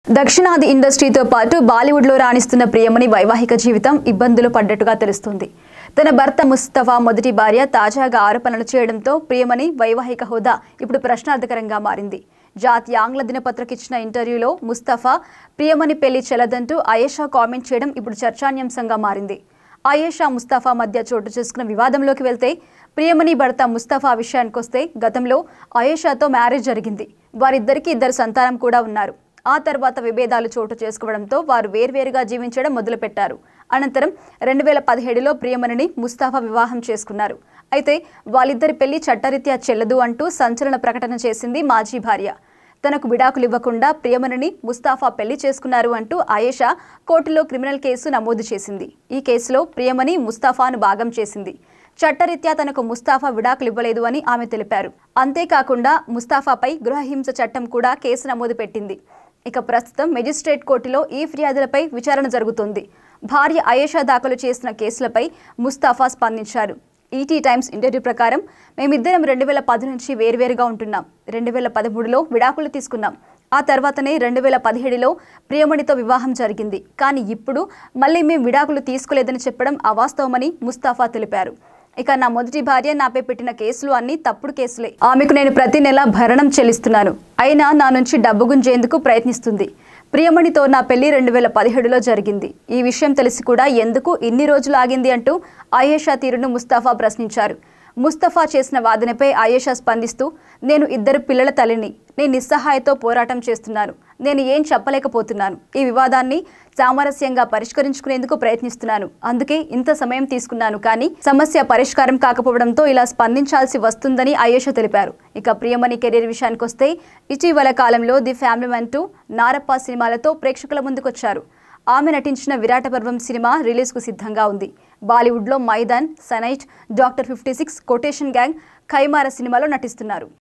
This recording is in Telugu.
దక్షిణాది ఇండస్ట్రీతో పాటు బాలీవుడ్లో రాణిస్తున్న ప్రియమణి వైవాహిక జీవితం ఇబ్బందులు పడ్డట్టుగా తెలుస్తుంది. తన భర్త ముస్తఫా మొదటి భార్య తాజాగా ఆరోపణలు చేయడంతో ప్రియమణి వైవాహిక హోదా ఇప్పుడు ప్రశ్నార్థకరంగా మారింది. జాతీయ ఆంగ్ల దినపత్రిక ఇచ్చిన ఇంటర్వ్యూలో ముస్తఫా ప్రియమణి పెళ్లి చెల్లదంటూ ఆయేషా కామెంట్ చేయడం ఇప్పుడు చర్చాన్యాంశంగా మారింది. ఆయేషా ముస్తఫా మధ్య చోటు చేసుకున్న వివాదంలోకి వెళ్తే ప్రియమణి భర్త ముస్తఫా విషయానికొస్తే గతంలో ఆయేషాతో మ్యారేజ్ జరిగింది. వారిద్దరికీ 2 సంతానం కూడా ఉన్నారు. ఆ తర్వాత విభేదాలు చోటు చేసుకోవడంతో వారు వేర్వేరుగా జీవించడం మొదలుపెట్టారు. అనంతరం 2017లో ప్రియమణిని ముస్తఫా వివాహం చేసుకున్నారు. అయితే వాళ్ళిద్దరి పెళ్లి చట్టరీత్యా చెల్లదు అంటూ సంచలన ప్రకటన చేసింది మాజీ భార్య. తనకు విడాకులు ఇవ్వకుండా ప్రియమణిని ముస్తఫా పెళ్లి చేసుకున్నారు అంటూ ఆయేషా కోర్టులో క్రిమినల్ కేసు నమోదు చేసింది. ఈ కేసులో ప్రియమణి ముస్తఫాను భాగం చేసింది. చట్టరీత్యా తనకు ముస్తఫా విడాకులు ఇవ్వలేదు అని ఆమె తెలిపారు. అంతేకాకుండా ముస్తఫాపై గృహహింస చట్టం కూడా కేసు నమోదు పెట్టింది. ఇక ప్రస్తుతం మెజిస్ట్రేట్ కోర్టులో ఈ ఫిర్యాదులపై విచారణ జరుగుతోంది. భార్య ఆయేషా దాఖలు చేసిన కేసులపై ముస్తఫా స్పందించారు. ఈటీ టైమ్స్ ఇంటర్వ్యూ ప్రకారం మేమిద్దరం 2010 నుంచి వేర్వేరుగా ఉంటున్నాం. 2013లో విడాకులు తీసుకున్నాం. ఆ తర్వాతనే 2017లో ప్రియమణితో వివాహం జరిగింది. కానీ ఇప్పుడు మళ్ళీ మేము విడాకులు తీసుకోలేదని చెప్పడం అవాస్తవమని ముస్తఫా తెలిపారు. ఇక నా మొదటి భార్య నాపై పెట్టిన కేసులు అన్ని తప్పుడు కేసులే. ఆమెకు నేను ప్రతి నెల భరణం చెల్లిస్తున్నాను. అయినా నా నుంచి డబ్బు గుంజేందుకు ప్రయత్నిస్తుంది. ప్రియమణితో నా పెళ్లి 2017లో జరిగింది. ఈ విషయం తెలిసి కూడా ఎందుకు ఇన్ని రోజులు ఆగింది అంటూ ఆయేషా తీరును ముస్తఫా ప్రశ్నించారు. ముస్తఫా చేసిన వాదనపై ఆయేషా స్పందిస్తూ, నేను 2 పిల్లల తల్లిని. నేను నిస్సహాయతో పోరాటం చేస్తున్నాను. నేను ఏం చెప్పలేకపోతున్నాను. ఈ వివాదాన్ని సామరస్యంగా పరిష్కరించుకునేందుకు ప్రయత్నిస్తున్నాను. అందుకే ఇంత సమయం తీసుకున్నాను. కానీ సమస్య పరిష్కారం కాకపోవడంతో ఇలా స్పందించాల్సి వస్తుందని ఆయేషా తెలిపారు. ఇక ప్రియమణి కెరీర్ విషయానికొస్తే ఇటీవల కాలంలో ది ఫ్యామిలీ మ్యాన్ 2, నారప్ప సినిమాలతో ప్రేక్షకుల ముందుకొచ్చారు. ఆమె నటించిన విరాట పర్వం సినిమా రిలీజ్కు సిద్ధంగా ఉంది. బాలీవుడ్లో మైదాన్, సనైట్, డాక్టర్ 56, కొటేషన్ గ్యాంగ్, ఖైమారా సినిమాలో నటిస్తున్నారు.